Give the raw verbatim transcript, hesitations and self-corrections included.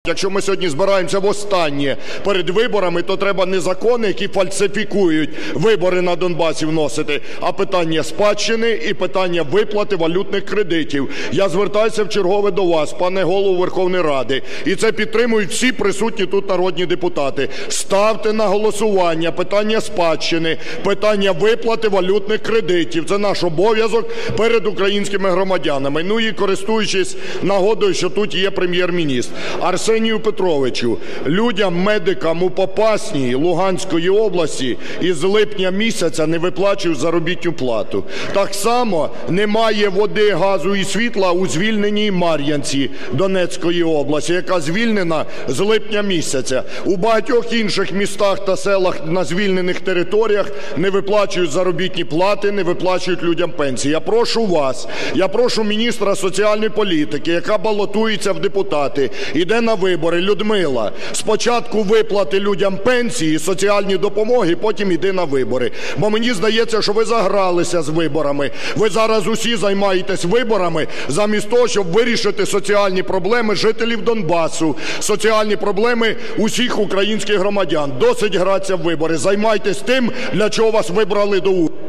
Якщо ми сьогодні збираємося востаннє перед виборами, то треба не закони, які фальсифікують вибори на Донбасі, вносити, а питання спадщини і питання виплати валютних кредитів. Я звертаюся вчергове до вас, пане Голово Верховної Ради, і це підтримують всі присутні тут народні депутати. Ставте на голосування питання спадщини, питання виплати валютних кредитів. Це наш обов'язок перед українськими громадянами. Ну і користуючись нагодою, що тут є прем'єр-міністр. Арсенію Петровичу, людям, медикам у Попасній Луганської області із липня місяця не виплачують заробітну плату. Так само немає води, газу і світла у звільненій Мар'янці Донецької області, яка звільнена з липня місяця. У багатьох інших містах та селах на звільнених територіях не виплачують заробітні плати, не виплачують людям пенсії. Я прошу вас, я прошу міністра соціальної політики, яка балотується в депутати, іде на вибори, Людмила, спочатку виплати людям пенсії, соціальні допомоги, потім іди на вибори. Бо мені здається, що ви загралися з виборами. Ви зараз усі займаєтесь виборами замість того, щоб вирішити соціальні проблеми жителів Донбасу, соціальні проблеми усіх українських громадян. Досить гратися в вибори. Займайтесь тим, для чого вас вибрали до уряду.